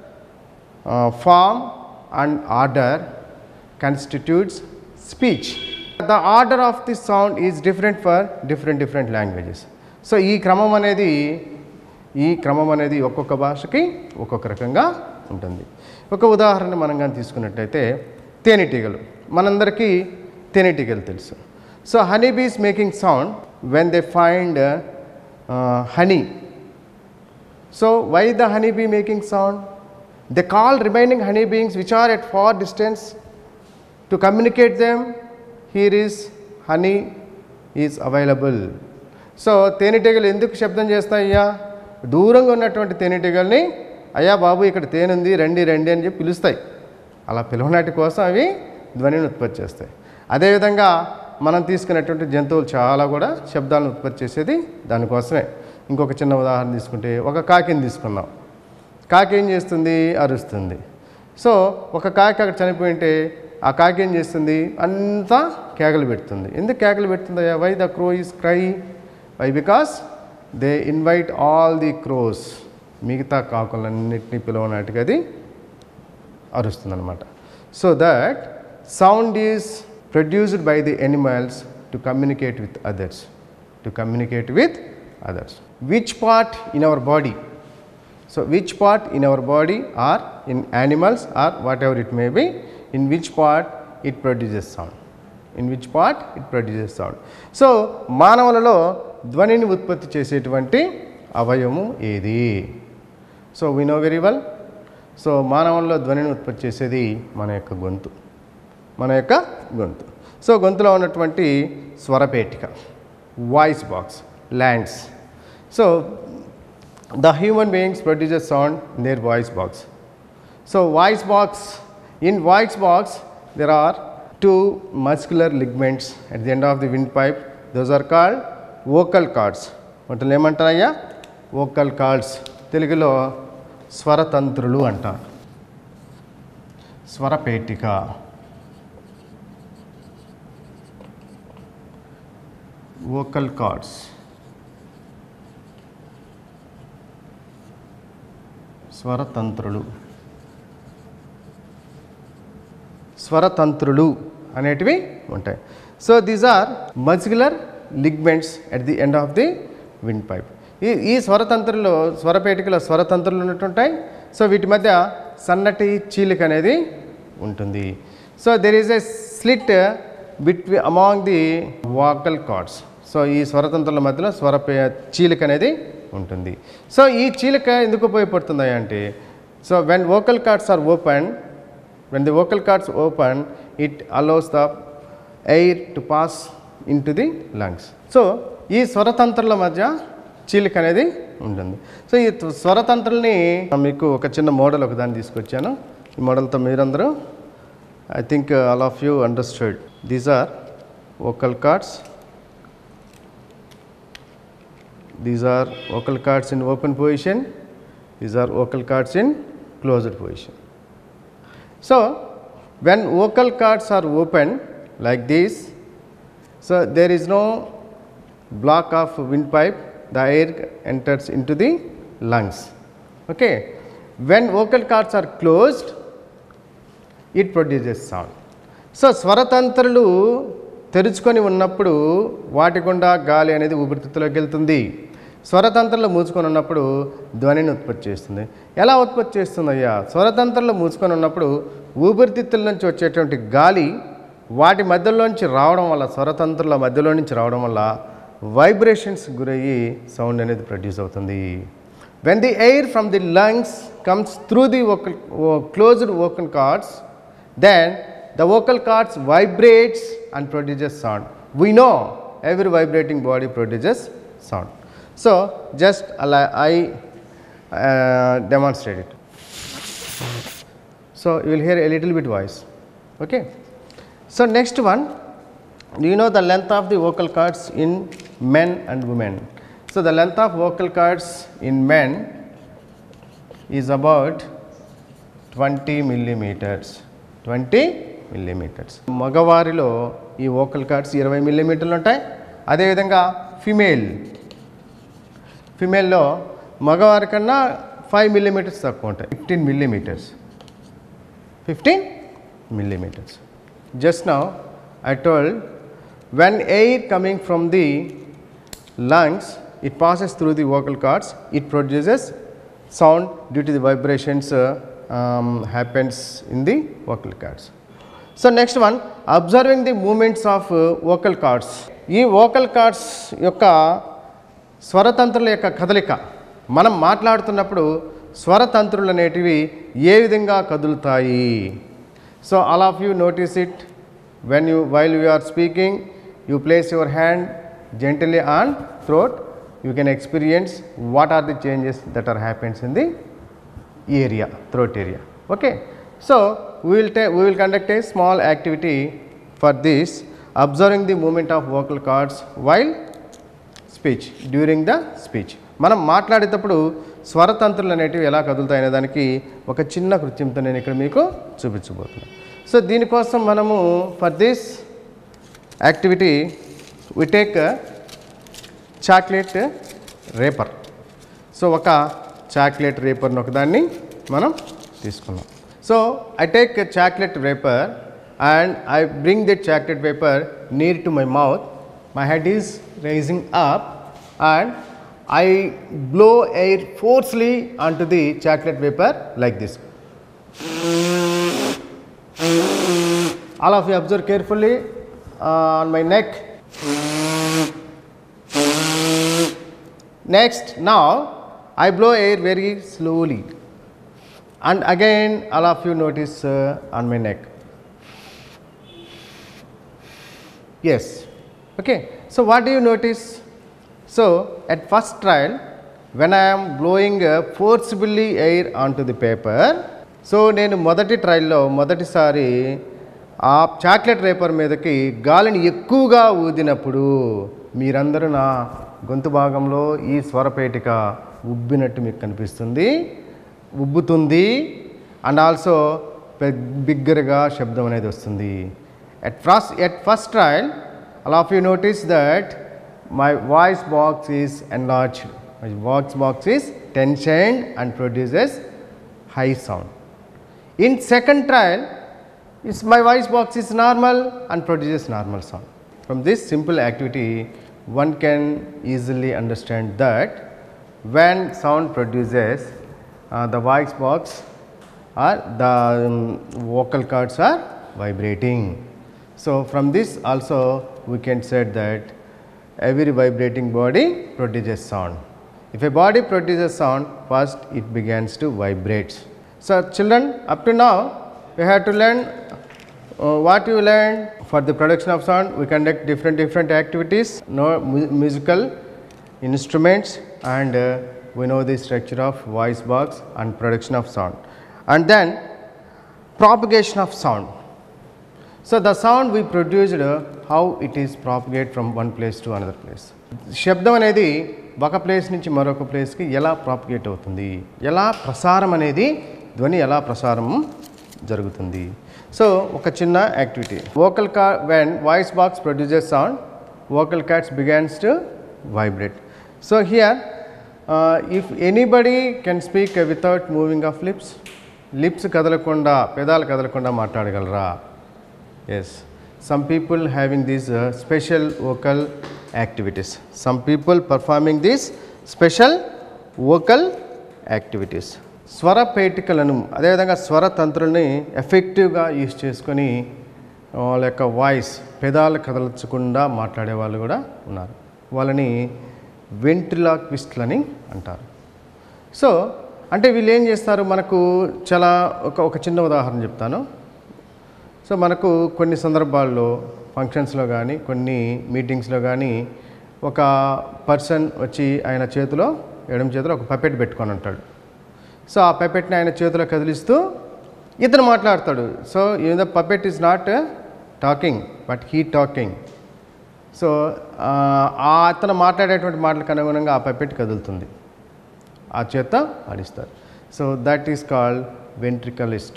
form and order constitutes speech. The order of the sound is different for different different languages. So ఈ క్రమం అనేది ఈ క్రమం అనేది ఒక్కొక్క భాషకి ఒక్కొక్క రకంగా ఉంటుంది. ఒక ఉదాహరణ మనం కానీ తీసుకున్నట్టయితే తేనెటీగలు. మనందరికీ తేనెటీగలు తెలుసు. So honey bees making sound when they find honey. So why the honey bee making sound? They call remaining honey beings which are at far distance to communicate them here is honey is available. So తేనెటీగలు ఎందుకు శబ్దం చేస్తాయ్యా? దూరంగా ఉన్నటువంటి తేనెటీగల్ని అయ్యా బాబు ఇక్కడ తేనుంది రండి రండి అని చెప్పి పిలుస్తాయి. అలా పిలవనాటి కోసం అవి ధ్వనిని ఉత్పత్తి చేస్తాయి. అదేవిధంగా మనం తీసుకున్నటువంటి జంతువులు చాలా కూడా శబ్దాలను ఉత్పత్తి చేసేది దానికోసమే. ఇంకొక చిన్న ఉదాహరణ తీసుకుంటే ఒక కాకిని తీసుకున్నాం. కాకి ఏం చేస్తుంది? అరుస్తుంది. సో ఒక కాకి అక్కడ చనిపోయింటే ఆ కాకి ఏం చేస్తుంది? అంతా కేకలు పెడుతుంది. ఎందుకు కేకలు పెడుతుంది? Why the crow is cry? Why because they invite all the crows. మిగతా కాకులన్నింటినీ పిలవనాటికి అది అరుస్తుంది అనమాట. So that sound is produced by the animals to communicate with others to communicate with others. Which part in our body? So which part in our body or in animals or whatever it may be, in which part it produces sound in which part it produces sound. So మానవులలో ధ్వనిని ఉత్పత్తి చేసేటువంటి అవయవము ఏది? So we know very well. So మానవుల్లో ధ్వనిని ఉత్పత్తి చేసేది మన యొక్క గొంతు మన యొక్క గొంతు. సో గొంతులో ఉన్నటువంటి స్వరపేటిక, వాయిస్ బాక్స్, ల్యాండ్స్. So the human beings produces sound in their voice box. So voice box, in voice box there are two muscular ligaments at the end of the windpipe. Those are called vocal cords. వాటిని ఏమంటారయ్యా? vocal cords. తెలుగులో స్వరతంత్రులు అంటారు. స్వరపేటిక. vocal cords. స్వరతంత్రులు. స్వరతంత్రులు అనేటివి ఉంటాయి. So these are muscular ligaments at the end of the windpipe. ఈ ఈ స్వరతంత్రుల్లో స్వరపేటికలో స్వరతంత్రులు ఉన్నట్టుంటాయి. So వీటి మధ్య సన్నటి చీలిక అనేది ఉంటుంది. So there is a slit between among the vocal cords. So ఈ స్వరతంత్రుల మధ్యలో స్వర చీలిక అనేది ఉంటుంది. సో ఈ చీలిక ఎందుకు ఉపయోగపడుతుంది అంటే, so when vocal cords are open when the vocal cords open, it allows the air to pass into the lungs. So ఈ స్వరతంత్రుల మధ్య చీలిక అనేది ఉంటుంది. సో ఈ స్వరతంత్రుల్ని మీకు ఒక చిన్న మోడల్ ఒకదాన్ని తీసుకొచ్చాను. ఈ మోడల్తో మీరందరూ I think all of you understood. These are vocal cords. These are vocal cords in open position. These are vocal cords in closed position. So when vocal cords are open like this, so there is no block of windpipe, the air enters into the lungs. Okay. When vocal cords are closed, it produces sound. So స్వరతంత్రులు తెరుచుకొని ఉన్నప్పుడు వాటి గుండా గాలి అనేది ఊపిరితిత్తులోకి వెళ్తుంది. స్వరతంత్రంలో మూసుకొని ఉన్నప్పుడు ధ్వనిని ఉత్పత్తి చేస్తుంది. ఎలా ఉత్పత్తి చేస్తుందయ్యా? స్వరతంత్రంలో మూసుకొని ఉన్నప్పుడు ఊపిరితిత్తుల నుంచి వచ్చేటువంటి గాలి వాటి మధ్యలోంచి రావడం వల్ల, స్వరతంత్రుల మధ్యలో నుంచి రావడం వల్ల వైబ్రేషన్స్ గురయ్యి సౌండ్ అనేది ప్రొడ్యూస్ అవుతుంది. When the air from the lungs comes through the vocal closed vocal cords, then the vocal cords vibrates and produces sound. We know every vibrating body produces sound. So just I uh, demonstrate it. So you will hear a little bit voice. Okay. So next one, do you know the length of the vocal cords in men and women? So the length of vocal cords in men is about twenty millimeters. twenty millimeters. మగవారిలో ఈ vocal cards ఇరవై మిల్లీమీటర్లు ఉంటాయి. అదేవిధంగా female ఫిమేల్లో మగవారి కన్నా five millimetres తక్కువ ఉంటాయి. Fifteen millimetres fifteen millimeters. Just now I told when air coming from the lungs, it passes through the vocal cords, it produces sound due to the vibrations uh, um, happens in the vocal cords. So next one, observing the movements of uh, vocal cords. ఈ vocal cords యొక్క స్వరతంత్రుల యొక్క కదలిక, మనం మాట్లాడుతున్నప్పుడు స్వరతంత్రులు అనేటివి ఏ విధంగా కదులుతాయి. So all of you notice it when you while you are speaking, you place your hand gently on throat, you can experience what are the changes that are happens in the area, throat area. Okay. So we will we will conduct a small activity for this, observing the movement of vocal cords while speech, during the speech. మనం మాట్లాడేటప్పుడు స్వరతంత్రులు అనేటివి ఎలా కదులుతాయనే దానికి ఒక చిన్న కృత్యంతో నేను ఇక్కడ మీకు చూపించబోతున్నాను. సో దీనికోసం మనము for this activity we take chocolate wrapper. So ఒక చాక్లెట్ రేపర్ని ఒకదాన్ని మనం తీసుకున్నాం. So I take chocolate wrapper and I bring that chocolate paper near to my mouth. My head is raising up and I blow air forcefully onto the chocolate vapor like this. All of you observe carefully uh, on my neck. Next, now I blow air very slowly, and again all of you notice uh, on my neck. Yes. Okay. So what do you notice? So at first trial, when I am blowing uh, forcibly air onto the paper, so నేను మొదటి ట్రయల్లో మొదటిసారి ఆ chocolate wrapper మీదకి గాలిని ఎక్కువగా ఊదినప్పుడు మీరందరూ నా గొంతు భాగంలో ఈ స్వరపేటిక ఉబ్బినట్టు మీకు కనిపిస్తుంది, ఉబ్బుతుంది, అండ్ ఆల్సో బిగ్గరగా శబ్దం అనేది వస్తుంది. At first, at first trial, all of you notice that my voice box is enlarged, my voice box is tensioned and produces high sound. In second trial, is my voice box is normal and produces normal sound. From this simple activity, one can easily understand that when sound produces, uh, the voice box or the um, vocal cords are vibrating. So from this also we can say that every vibrating body produces sound. If a body produces sound, first it begins to vibrate. So children, up to now we have to learn uh, what you learned. For the production of sound, we conduct different different activities, know mu musical instruments, and uh, we know the structure of voice box and production of sound, and then propagation of sound. So the sound we produced, uh, how it is propagate from one place to another place. శబ్దం అనేది ఒక place నుంచి మరొక ప్లేస్కి ఎలా propagate అవుతుంది, ఎలా ప్రసారం అనేది ధ్వని ఎలా ప్రసారం జరుగుతుంది. సో ఒక చిన్న activity, vocal cord when voice box produces sound, vocal cords begins to vibrate. So here uh, if anybody can speak uh, without moving of lips, lips కదలకుండా పెదాలు కదలకుండా మాట్లాడగలరా? Yes, some people having these uh, special vocal activities, some people performing these special vocal activities. స్వర పేటికలను అదేవిధంగా స్వర తంత్రుల్ని ఎఫెక్టివ్గా use చేసుకొని వాళ్ళ యొక్క వాయిస్ పెదాలు కదల్చకుండా మాట్లాడే వాళ్ళు కూడా ఉన్నారు. వాళ్ళని వెంట్రిలాక్విస్ట్లని అంటారు. సో అంటే వీళ్ళు ఏం చేస్తారు, మనకు చాలా ఒక ఒక చిన్న ఉదాహరణ చెప్తాను. సో మనకు కొన్ని సందర్భాల్లో ఫంక్షన్స్లో కానీ కొన్ని మీటింగ్స్లో కానీ ఒక పర్సన్ వచ్చి ఆయన చేతిలో ఎడమ చేతిలో ఒక పపెట్ పెట్టుకొని ఉంటాడు. సో ఆ పపెట్ని ఆయన చేతిలో కదిలిస్తూ ఇతను మాట్లాడతాడు. So even the puppet is not talking but he talking. So ఆ అతను మాట్లాడేటువంటి మాటలకు అనుగుణంగా ఆ పపెట్ కదులుతుంది, ఆ చేత ఆడిస్తారు. So that is called ventriloquist.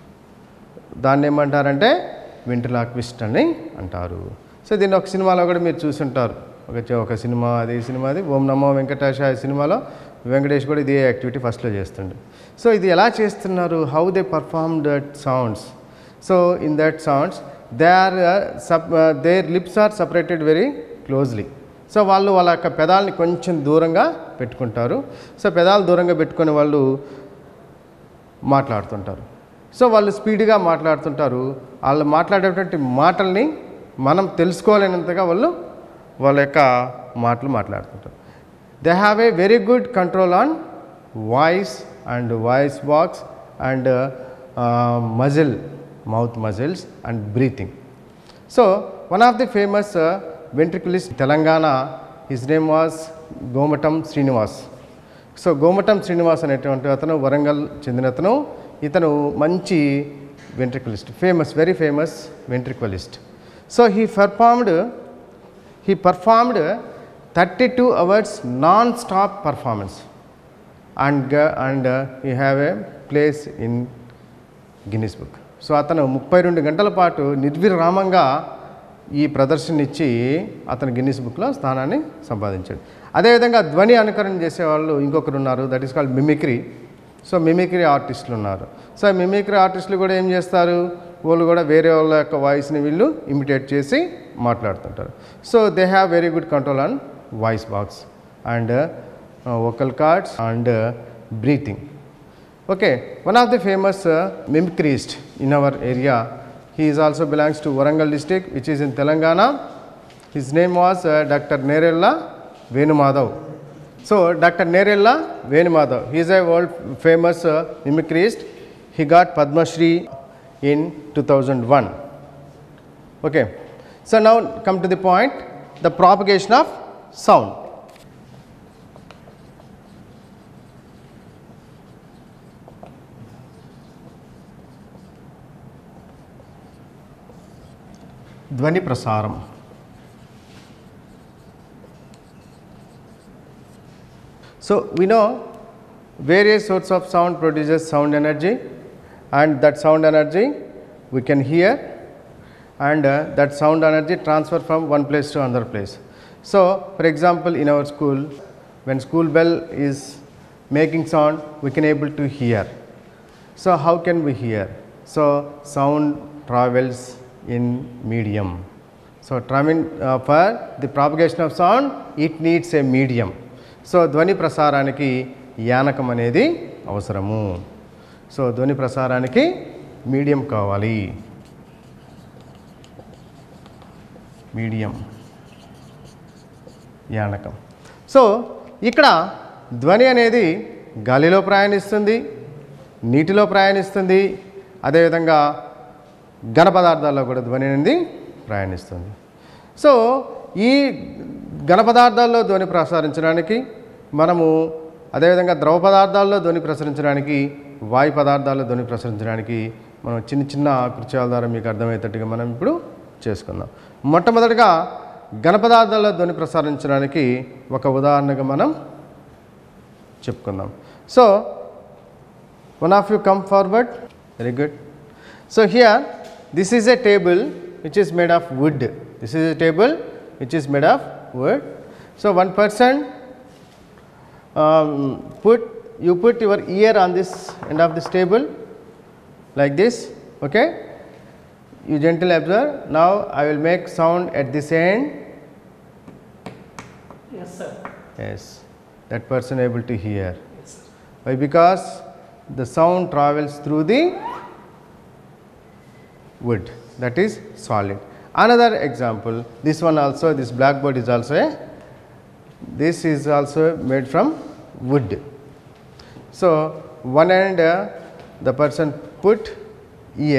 దాన్ని ఏమంటారంటే వెంట్రిలాక్విస్ట్ అని అంటారు. సో దీన్ని ఒక సినిమాలో కూడా మీరు చూసుంటారు. ఒక ఒక సినిమా అది సినిమాది ఓం నమో వెంకటేశాయ సినిమాలో వెంకటేష్ కూడా ఇదే యాక్టివిటీ ఫస్ట్లో చేస్తుండే. సో ఇది ఎలా చేస్తున్నారు, how they perform that sounds. So in that sounds they are sup their lips are separated very closely. So వాళ్ళు వాళ్ళ యొక్క పెదాలని కొంచెం దూరంగా పెట్టుకుంటారు. సో పెదాలు దూరంగా పెట్టుకొని వాళ్ళు మాట్లాడుతుంటారు. సో వాళ్ళు స్పీడ్గా మాట్లాడుతుంటారు. వాళ్ళు మాట్లాడేటువంటి మాటల్ని మనం తెలుసుకోలేనంతగా వాళ్ళు వాళ్ళ యొక్క మాటలు మాట్లాడుతుంటారు. They have a very good control on voice and voice box and muscle mouth muscles and breathing. So one of the famous ventriloquist Telangana, his name was Gomatam Srinivas. So Gomatam Srinivas అనేటువంటి అతను వరంగల్ చెందిన అతను. ఇతను మంచి ventriloquist, famous very famous ventriloquist. So he performed he performed thirty two hours nonstop performance and and he have a place in Guinness book. So అతను ముప్పై రెండు గంటల పాటు నిర్విరామంగా ఈ ప్రదర్శన ఇచ్చి అతను గిన్నిస్ బుక్లో స్థానాన్ని సంపాదించాడు. అదేవిధంగా ధ్వని అనుకరణ చేసేవాళ్ళు ఇంకొకరు ఉన్నారు, that is called mimicry. So mimicry ఆర్టిస్టులు ఉన్నారు. సో మిమిక్రీ ఆర్టిస్టులు కూడా ఏం చేస్తారు, వాళ్ళు కూడా వేరే వాళ్ళ యొక్క వాయిస్ని వీళ్ళు ఇమిటేట్ చేసి మాట్లాడుతుంటారు. So they have very good control on voice box and vocal cords and breathing. Okay, one of the famous uh, mimicrist in our area, he is also belongs to Warangal district, which is in Telangana. His name was uh, Doctor Nerella Venumadav. So Doctor Nerella Venumadav, he is a world famous uh, mimicrist. He got Padma Shri in two thousand one. Okay, so now come to the point, the propagation of sound. ధ్వని ప్రసారం. So we know various sorts of sound produces sound energy, and that sound energy we can hear, and uh, that sound energy transfer from one place to another place. So for example, in our school, when school bell is making sound, we can able to hear. So how can we hear? So sound travels in medium. So traveling uh, for the propagation of sound, it needs a medium. So ధ్వని ప్రసారానికి యానకం అనేది అవసరము. So ధ్వని ప్రసారానికి medium కావాలి, medium యానకం. So ఇక్కడ ధ్వని అనేది గాలిలో ప్రయాణిస్తుంది, నీటిలో ప్రయాణిస్తుంది, అదేవిధంగా ఘన పదార్థాల్లో కూడా ధ్వని అనేది ప్రయాణిస్తుంది. సో ఈ ఘన పదార్థాల్లో ధ్వని ప్రసారించడానికి మనము, అదేవిధంగా ద్రవ పదార్థాల్లో ధ్వని ప్రసరించడానికి, వాయు పదార్థాల్లో ధ్వని ప్రసరించడానికి మనం చిన్న చిన్న కృత్యాల ద్వారా మీకు అర్థమయ్యేటట్టుగా మనం ఇప్పుడు చేసుకుందాం. మొట్టమొదటిగా ఘన పదార్థాల్లో ధ్వని ప్రసారించడానికి ఒక ఉదాహరణగా మనం చెప్పుకుందాం. So one of you come forward. Very good. So here this is a table which is made of wood. This is a table which is made of wood. So one person um, put you put your ear on this end of this table like this. Okay, you gently observe. Now I will make sound at this end. Yes sir. Yes, that person able to hear. Yes sir. Why? Because the sound travels through the wood, that is solid. Another example, this one also, this blackboard is also a, this is also made from wood. So one end uh, the person put ear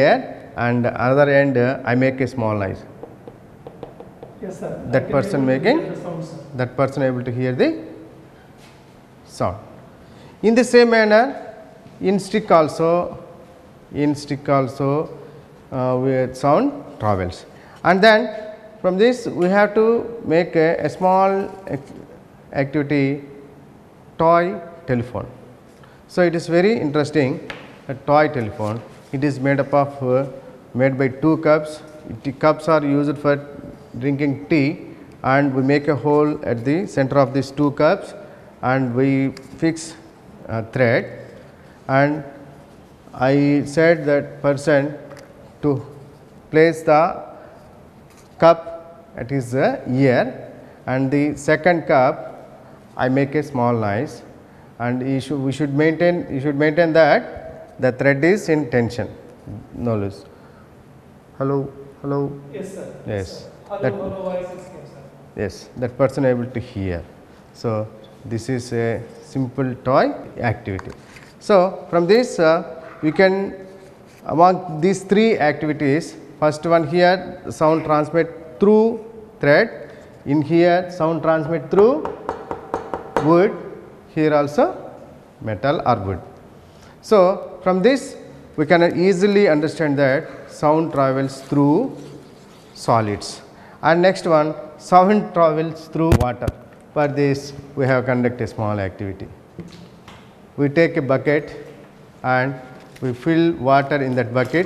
and another end uh, I make a small noise. Yes, sir. That I can person able to making hear the sound, sir. that person able to hear the sound. In the same manner, in stick also, in stick also uh, with sound travels. And then from this we have to make a, a small ac activity, toy telephone. So it is very interesting, a toy telephone. It is made up of uh, made by two cups. The cups are used for drinking tea, and we make a hole at the center of these two cups, and we fix a thread, and I said that person to place the cup at his uh, ear, and the second cup I make a small noise, and he should, we should maintain you should maintain that the thread is in tension, no loose. Hello, hello. Yes, sir. Yes. Hello, That, hello, voice is came, sir. yes, that person able to hear. So this is a simple toy activity. So from this uh, we can, among these three activities, first one here sound transmit through thread, in here sound transmit through wood, here also metal or wood. So from this we can easily understand that sound travels through solids. And next one, sound travels through water. For this we have conduct a small activity. We take a bucket and we fill water in that bucket.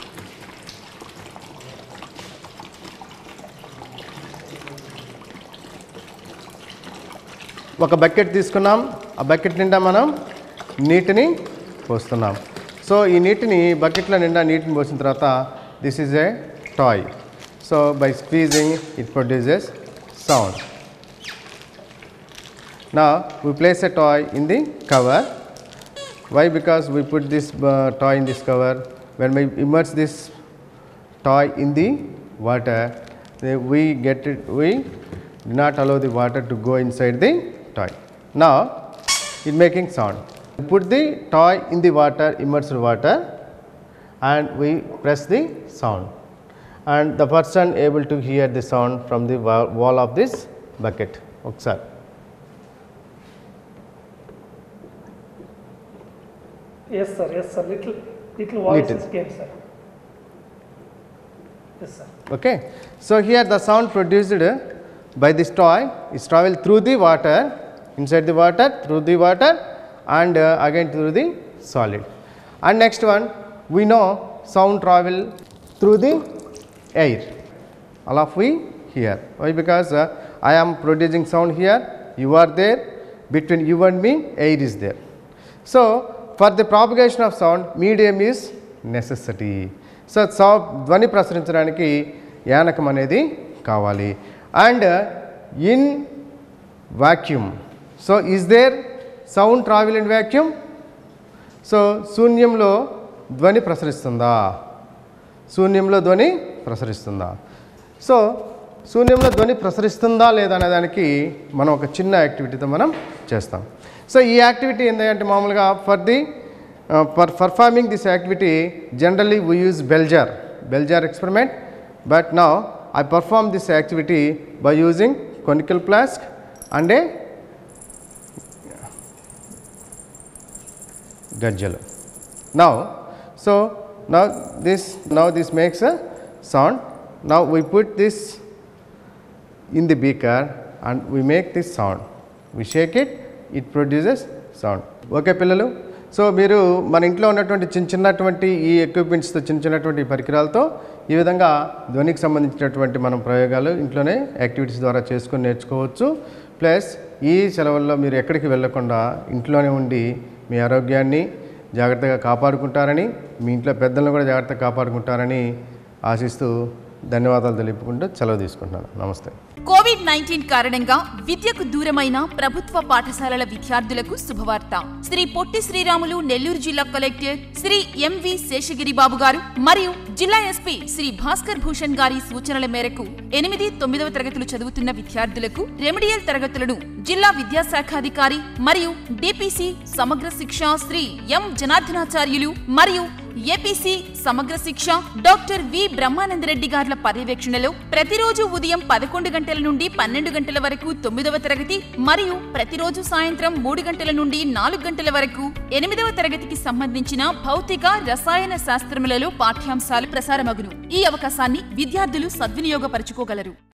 ఒక bucket తీసుకున్నాం, ఆ bucket నిండా మనం నీటిని పోస్తున్నాం. So ఈ నీటిని బకెట్లో నిండా నీటిని పోసిన తర్వాత this is a toy. So by squeezing it produces sound. Now we place a toy in the cover. Why? Because we put this uh, toy in this cover. When we immerse this toy in the water, they, we get it. We do not allow the water to go inside the toy. Now it making sound. We put the toy in the water, immersed water, and we press the sound, and the person able to hear the sound from the wall of this bucket. Oksaరి. Yes, sir. Yes, sir. Little, little voice Little. is came, sir. Yes, sir. Okay. So here the sound produced by this toy is travel through the water, inside the water, through the water, and uh, again through the solid. And next one, we know sound travel through the air. All of we hear. Why? Because uh, I am producing sound here, you are there, between you and me air is there. So for the propagation of sound, medium is necessity. So sound ధ్వని ప్రసరించడానికి యానకం అనేది కావాలి. And uh, in vacuum, so is there sound travel in vacuum? So శూన్యంలో ధ్వని ప్రసరిస్తుందా? శూన్యంలో ధ్వని ప్రసరిస్తుందా? So శూన్యంలో ధ్వని ప్రసరిస్తుందా లేదా అనే దానికి మనం ఒక చిన్న యాక్టివిటీతో మనం చేస్తాం. సో ఈ యాక్టివిటీ ఏంటంటే మామూలుగా for the for performing this activity generally we use bell jar bell jar experiment, but now I perform this activity by using conical flask and a గజ్జలు. Now, so now this now this makes a sound. Now we put this in the beaker and we make this sound. We shake it, it produces sound. Okay పిల్లలు, so మీరు మన ఇంట్లో ఉన్నటువంటి చిన్న చిన్నటువంటి ఈ ఎక్విప్మెంట్స్తో చిన్న చిన్నటువంటి పరికరాలతో ఈ విధంగా ధ్వనికి సంబంధించినటువంటి మనం ప్రయోగాలు ఇంట్లోనే యాక్టివిటీస్ ద్వారా చేసుకొని నేర్చుకోవచ్చు. ప్లస్ ఈ సెలవుల్లో మీరు ఎక్కడికి వెళ్ళకుండా ఇంట్లోనే ఉండి మీ ఆరోగ్యాన్ని జాగ్రత్తగా కాపాడుకుంటారని, మీ ఇంట్లో పెద్దలను కూడా జాగ్రత్తగా కాపాడుకుంటారని ఆశిస్తూ ధన్యవాదాలు తెలుపుకుంటూ సెలవు తీసుకుంటున్నాను. నమస్తే. కోవిడ్ నైన్టీన్ కారణంగా విద్యకు దూరమైన ప్రభుత్వ పాఠశాలల విద్యార్థులకు శుభవార్త. శ్రీ పొట్టి శ్రీరాములు నెల్లూరు జిల్లా కలెక్టర్ శ్రీ ఎంవి శేషగిరిబాబు గారు మరియు జిల్లా ఎస్పీ శ్రీ భాస్కర్ భూషణ్ గారి సూచనల మేరకు ఎనిమిది తొమ్మిదవ తరగతులు చదువుతున్న విద్యార్థులకు రెమెడియల్ తరగతులను జిల్లా విద్యాశాఖాధికారి మరియు డిపిసి సమగ్ర శిక్ష శ్రీ ఎం జనార్దనాచార్యులు మరియు ఏపీసీ సమగ్ర శిక్ష డాక్టర్ వి బ్రహ్మానందరెడ్డి గార్ల పర్యవేక్షణలో ప్రతిరోజు ఉదయం పదకొండు గంటల నుండి పన్నెండు గంటల వరకు తొమ్మిదవ తరగతి మరియు ప్రతిరోజు సాయంత్రం మూడు గంటల నుండి నాలుగు గంటల వరకు ఎనిమిదవ తరగతికి సంబంధించిన భౌతిక రసాయన శాస్త్రములలో పాఠ్యాంశాలు ప్రసారమగును. ఈ అవకాశాన్ని విద్యార్థులు సద్వినియోగపరచుకోగలరు.